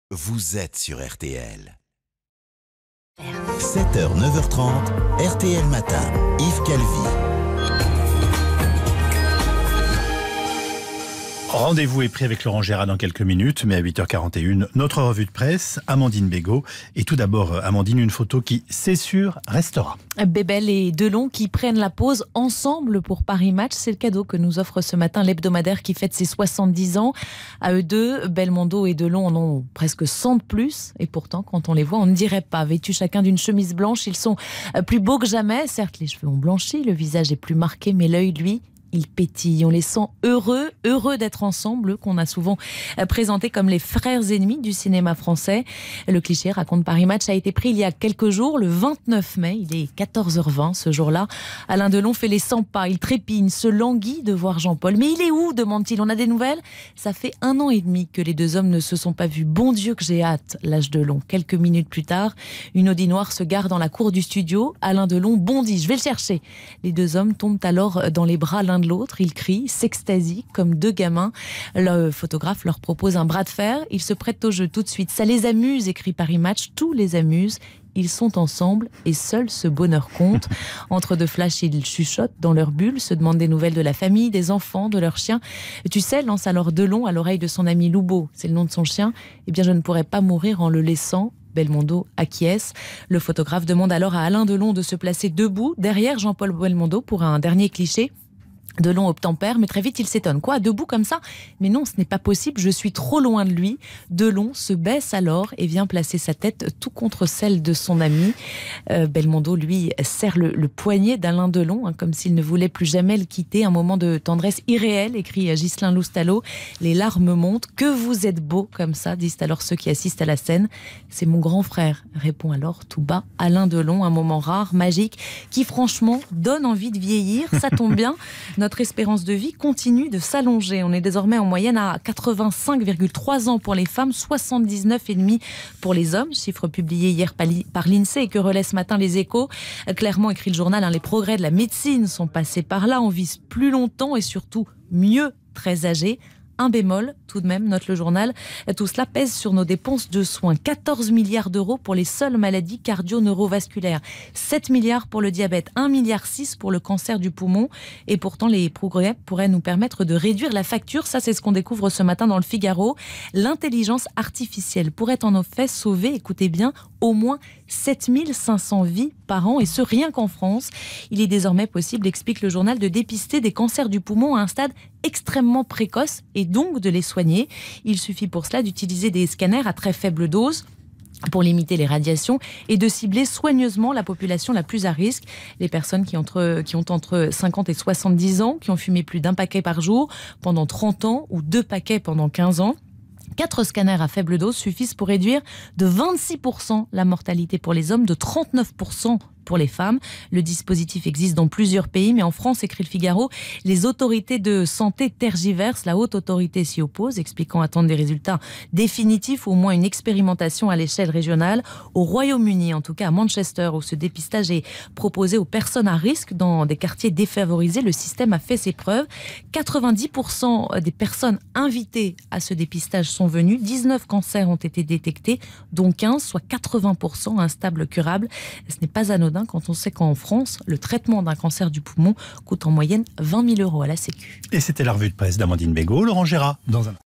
Vous êtes sur RTL. 7h, 9h30, RTL Matin, Yves Calvi. Rendez-vous est pris avec Laurent Gérard dans quelques minutes, mais à 8h41, notre revue de presse, Amandine Bégaud. Et tout d'abord, Amandine, une photo qui, c'est sûr, restera. Bébel et Delon qui prennent la pause ensemble pour Paris Match. C'est le cadeau que nous offre ce matin l'hebdomadaire qui fête ses 70 ans. À eux deux, Belmondo et Delon en ont presque 100 de plus. Et pourtant, quand on les voit, on ne dirait pas. Vêtus chacun d'une chemise blanche, ils sont plus beaux que jamais. Certes, les cheveux ont blanchi, le visage est plus marqué, mais l'œil, lui, il pétille. On les sent heureux d'être ensemble, qu'on a souvent présentés comme les frères ennemis du cinéma français. Le cliché, raconte Paris Match, a été pris il y a quelques jours, le 29 mai. Il est 14h20 ce jour-là. Alain Delon fait les 100 pas, il trépigne, se languit de voir Jean-Paul. Mais il est où, demande-t-il. On a des nouvelles? Ça fait 1 an et demi que les deux hommes ne se sont pas vus. Bon Dieu que j'ai hâte, lâche Delon. Quelques minutes plus tard, une Audi noire se gare dans la cour du studio. Alain Delon bondit, je vais le chercher. Les deux hommes tombent alors dans les bras l'un de l'autre, ils crient, s'extasient comme deux gamins. Le photographe leur propose un bras de fer, ils se prêtent au jeu tout de suite. Ça les amuse, écrit Paris Match, tout les amuse. Ils sont ensemble et seul ce bonheur compte. Entre deux flashs, ils chuchotent dans leur bulle, se demandent des nouvelles de la famille, des enfants, de leurs chiens. Tu sais, lance alors Delon à l'oreille de son ami Loubeau, c'est le nom de son chien. Eh bien, je ne pourrais pas mourir en le laissant. Belmondo acquiesce. Le photographe demande alors à Alain Delon de se placer debout derrière Jean-Paul Belmondo pour un dernier cliché. Delon obtempère, mais très vite il s'étonne. Quoi, debout comme ça? Mais non, ce n'est pas possible, je suis trop loin de lui. Delon se baisse alors et vient placer sa tête tout contre celle de son ami. Belmondo, lui, serre le poignet d'Alain Delon, comme s'il ne voulait plus jamais le quitter. Un moment de tendresse irréelle, écrit Ghislain Loustalot. Les larmes montent. Que vous êtes beau comme ça, disent alors ceux qui assistent à la scène. C'est mon grand frère, répond alors tout bas Alain Delon. Un moment rare, magique, qui franchement donne envie de vieillir. Ça tombe bien. Notre espérance de vie continue de s'allonger. On est désormais en moyenne à 85,3 ans pour les femmes, 79,5 pour les hommes. Chiffre publié hier par l'INSEE et que relaie ce matin les Échos. Clairement, écrit le journal, les progrès de la médecine sont passés par là. On vise plus longtemps et surtout mieux très âgé. Un bémol, tout de même, note le journal, tout cela pèse sur nos dépenses de soins. 14 milliards d'euros pour les seules maladies cardio-neurovasculaires, 7 milliards pour le diabète, 1,6 milliard pour le cancer du poumon. Et pourtant, les progrès pourraient nous permettre de réduire la facture. Ça, c'est ce qu'on découvre ce matin dans le Figaro. L'intelligence artificielle pourrait en effet sauver, écoutez bien, au moins 7500 vies par an, et ce rien qu'en France. Il est désormais possible, explique le journal, de dépister des cancers du poumon à un stade extrêmement précoce et donc de les soigner. Il suffit pour cela d'utiliser des scanners à très faible dose pour limiter les radiations et de cibler soigneusement la population la plus à risque, les personnes qui ont entre 50 et 70 ans, qui ont fumé plus d'1 paquet par jour pendant 30 ans ou 2 paquets pendant 15 ans. 4 scanners à faible dose suffisent pour réduire de 26% la mortalité pour les hommes, de 39% pour les femmes. Le dispositif existe dans plusieurs pays, mais en France, écrit le Figaro, les autorités de santé tergiversent. La haute autorité s'y oppose, expliquant attendre des résultats définitifs ou au moins une expérimentation à l'échelle régionale. Au Royaume-Uni, en tout cas à Manchester, où ce dépistage est proposé aux personnes à risque dans des quartiers défavorisés, le système a fait ses preuves. 90% des personnes invitées à ce dépistage sont venues. 19 cancers ont été détectés, dont 15, soit 80% instables curables. Ce n'est pas anodin quand on sait qu'en France, le traitement d'un cancer du poumon coûte en moyenne 20 000 € à la Sécu. Et c'était la revue de presse d'Amandine Bégaud. Laurent Gérard, dans un